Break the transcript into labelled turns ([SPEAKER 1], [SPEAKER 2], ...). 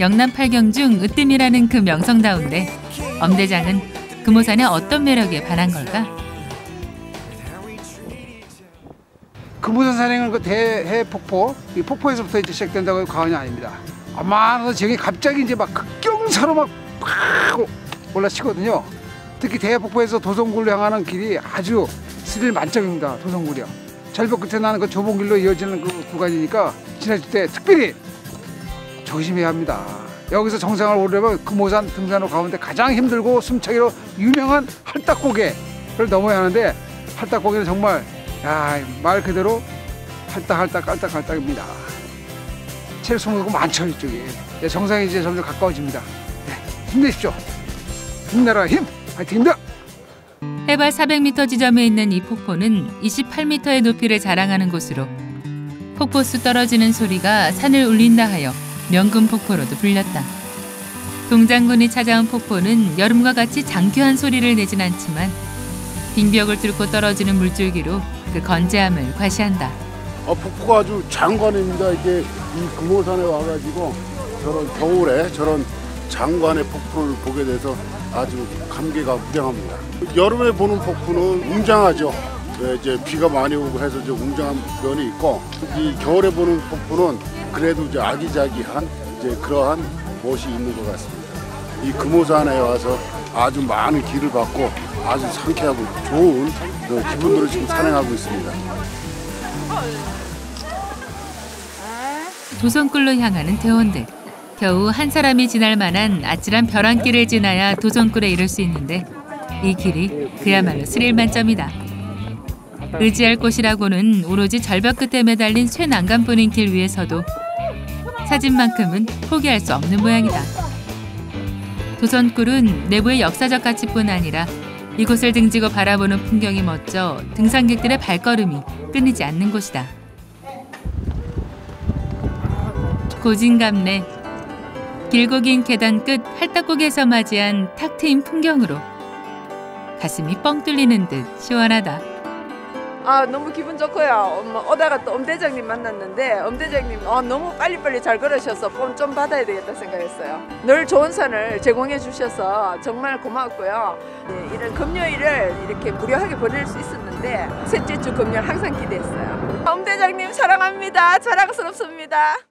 [SPEAKER 1] 영남 8경 중 으뜸이라는 그 명성다운데 엄 대장은 금오산의 어떤 매력에 반한 걸까?
[SPEAKER 2] 금오산 산행은 그 대해 폭포, 이 폭포에서부터 이제 시작된다고 해도 과언이 아닙니다. 아마 저기 갑자기 이제 막 급경사로 막 올라치거든요. 특히 대해 폭포에서 도성굴로 향하는 길이 아주 스릴 만점입니다. 도성굴이요. 절벽 끝에 나는 그 좁은 길로 이어지는 그 구간이니까 지나칠 때 특별히 조심해야 합니다. 여기서 정상을 오르려면 금오산 등산로 가운데 가장 힘들고 숨차기로 유명한 할딱고개를 넘어야 하는데 할딱고개는 정말 말 그대로 할딱할딱 깔딱깔딱입니다. 체력 소모가 많죠 이쪽이. 정상이 이제 점점 가까워집니다. 힘내십시오. 힘내라 힘! 화이팅입니다.
[SPEAKER 1] 해발 400m 지점에 있는 이 폭포는 28m의 높이를 자랑하는 곳으로 폭포수 떨어지는 소리가 산을 울린다 하여 명금폭포로도 불렸다. 동장군이 찾아온 폭포는 여름과 같이 장귀한 소리를 내진 않지만 빙벽을 뚫고 떨어지는 물줄기로 그 건재함을 과시한다.
[SPEAKER 3] 폭포가 아주 장관입니다. 이게 이 금오산에 와가지고 저런 겨울에 저런 장관의 폭포를 보게 돼서 아주 감개가 무량합니다. 여름에 보는 폭포는 웅장하죠. 이제 비가 많이 오고 해서 이제 웅장한 면이 있고, 이 겨울에 보는 폭포는 그래도 이제 아기자기한 이제 그러한 멋이 있는 것 같습니다. 이 금오산에 와서 아주 많은 길을 받고 아주 상쾌하고 좋은 기분으로 지금 산행하고 있습니다.
[SPEAKER 1] 도성굴로 향하는 대원들. 겨우 한 사람이 지날 만한 아찔한 벼랑길을 지나야 도성굴에 이를 수 있는데 이 길이 그야말로 스릴 만점이다. 의지할 곳이라고는 오로지 절벽 끝에 매달린 쇠 난간뿐인 길 위에서도 사진만큼은 포기할 수 없는 모양이다. 도성굴은 내부의 역사적 가치뿐 아니라 이곳을 등지고 바라보는 풍경이 멋져 등산객들의 발걸음이 끊이지 않는 곳이다. 고진감래 길고 긴 계단 끝 할딱고개에서 맞이한 탁 트인 풍경으로 가슴이 뻥 뚫리는 듯 시원하다.
[SPEAKER 4] 너무 기분 좋고요. 오다가 또 엄 대장님 만났는데 엄 대장님 너무 빨리빨리 잘 걸으셔서 폼 좀 받아야 되겠다 생각했어요. 늘 좋은 산을 제공해 주셔서 정말 고마웠고요. 이런 금요일을 이렇게 무료하게 보낼 수 있었는데 셋째 주 금요일 항상 기대했어요. 엄 대장님 사랑합니다. 자랑스럽습니다.